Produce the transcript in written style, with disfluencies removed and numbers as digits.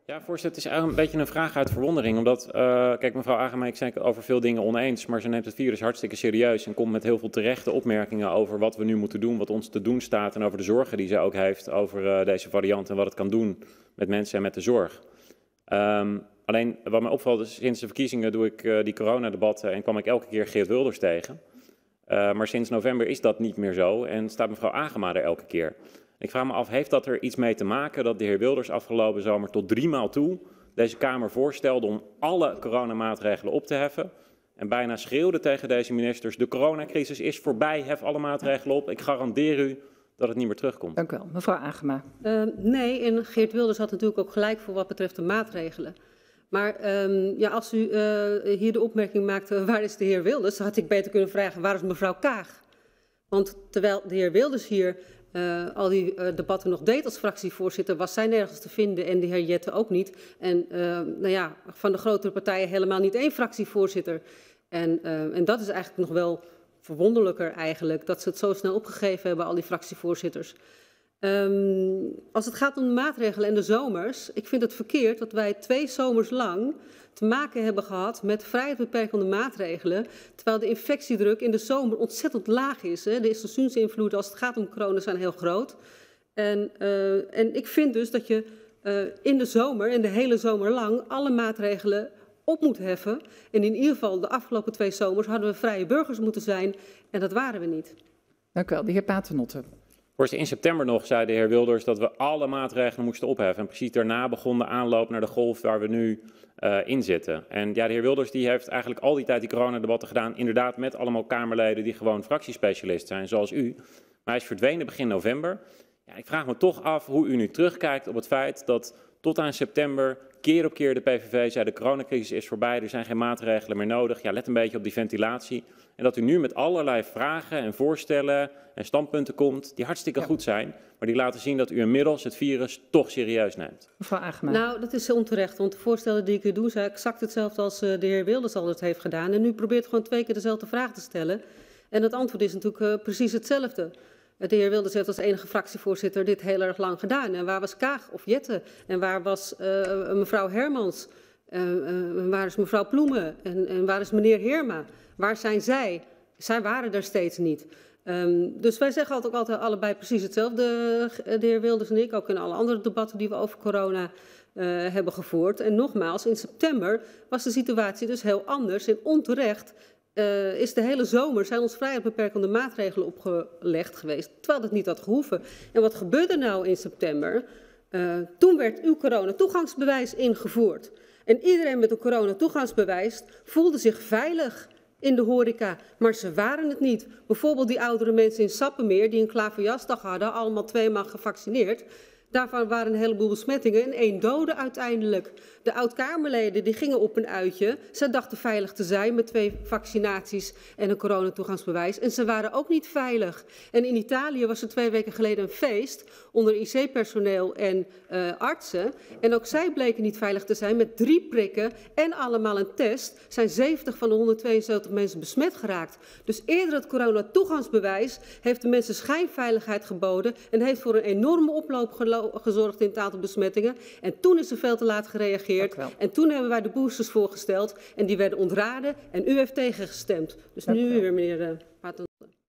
Ja, voorzitter, het is eigenlijk een beetje een vraag uit verwondering. Omdat, kijk, mevrouw Agema, ik ben het over veel dingen oneens, maar ze neemt het virus hartstikke serieus en komt met heel veel terechte opmerkingen over wat we nu moeten doen, wat ons te doen staat en over de zorgen die ze ook heeft over deze variant en wat het kan doen met mensen en met de zorg. Alleen, wat mij opvalt is, sinds de verkiezingen doe ik die coronadebatten en kwam ik elke keer Geert Wilders tegen. Maar sinds november is dat niet meer zo en staat mevrouw Agema er elke keer. Ik vraag me af, heeft dat er iets mee te maken dat de heer Wilders afgelopen zomer tot 3 maal toe deze Kamer voorstelde om alle coronamaatregelen op te heffen en bijna schreeuwde tegen deze ministers, de coronacrisis is voorbij, hef alle maatregelen op, ik garandeer u dat het niet meer terugkomt. Dank u wel. Mevrouw Agema. Nee, en Geert Wilders had natuurlijk ook gelijk voor wat betreft de maatregelen. Maar ja, als u hier de opmerking maakte, waar is de heer Wilders, dan had ik beter kunnen vragen, waar is mevrouw Kaag? Want terwijl de heer Wilders hier al die debatten nog deed als fractievoorzitter, was zij nergens te vinden en de heer Jette ook niet. En nou ja, van de grotere partijen helemaal niet één fractievoorzitter. En dat is eigenlijk nog wel verwonderlijker eigenlijk, dat ze het zo snel opgegeven hebben, al die fractievoorzitters. Als het gaat om de maatregelen en de zomers, ik vind het verkeerd dat wij 2 zomers lang te maken hebben gehad met vrijheidsbeperkende maatregelen, terwijl de infectiedruk in de zomer ontzettend laag is. Hè. De seizoensinvloeden als het gaat om corona zijn heel groot. En ik vind dus dat je in de zomer en de hele zomer lang alle maatregelen op moet heffen. En in ieder geval de afgelopen 2 zomers hadden we vrije burgers moeten zijn en dat waren we niet. Dank u wel. De heer Paternotte. In september nog zei de heer Wilders dat we alle maatregelen moesten opheffen. En precies daarna begon de aanloop naar de golf waar we nu in zitten. En ja, de heer Wilders die heeft eigenlijk al die tijd die coronadebatten gedaan, inderdaad met allemaal Kamerleden die gewoon fractiespecialist zijn, zoals u. Maar hij is verdwenen begin november. Ja, ik vraag me toch af hoe u nu terugkijkt op het feit dat tot aan september keer op keer de PVV zei de coronacrisis is voorbij, er zijn geen maatregelen meer nodig. Ja, let een beetje op die ventilatie. En dat u nu met allerlei vragen en voorstellen en standpunten komt die hartstikke goed zijn, maar die laten zien dat u inmiddels het virus toch serieus neemt. Mevrouw Agema. Nou, dat is onterecht, want de voorstellen die ik u doe zijn exact hetzelfde als de heer Wilders al het heeft gedaan. En u probeert gewoon 2 keer dezelfde vraag te stellen. En het antwoord is natuurlijk precies hetzelfde. De heer Wilders heeft als enige fractievoorzitter dit heel erg lang gedaan. En waar was Kaag of Jette? En waar was mevrouw Hermans? Waar is mevrouw Ploemen? En waar is meneer Heerma? Waar zijn zij? Zij waren er steeds niet. Dus wij zeggen altijd allebei precies hetzelfde, de heer Wilders en ik. Ook in alle andere debatten die we over corona hebben gevoerd. En nogmaals, in september was de situatie dus heel anders en onterecht. Is de hele zomer zijn ons vrijheidsbeperkende maatregelen opgelegd geweest, terwijl dat niet had gehoeven. En wat gebeurde nou in september? Toen werd uw coronatoegangsbewijs ingevoerd. En iedereen met een coronatoegangsbewijs voelde zich veilig in de horeca, maar ze waren het niet. Bijvoorbeeld die oudere mensen in Sappemeer die een klaverjasdag hadden, allemaal 2 maal gevaccineerd. Daarvan waren een heleboel besmettingen en 1 dode uiteindelijk. De oud-Kamerleden die gingen op een uitje. Ze dachten veilig te zijn met 2 vaccinaties en een coronatoegangsbewijs. En ze waren ook niet veilig. En in Italië was er 2 weken geleden een feest onder IC-personeel en artsen. En ook zij bleken niet veilig te zijn met 3 prikken en allemaal een test. Zijn 70 van de 172 mensen besmet geraakt. Dus eerder het coronatoegangsbewijs heeft de mensen schijnveiligheid geboden en heeft voor een enorme oploop gezorgd in het aantal besmettingen. En toen is er veel te laat gereageerd. En toen hebben wij de boosters voorgesteld en die werden ontraden en u heeft tegengestemd. Dus nu weer, meneer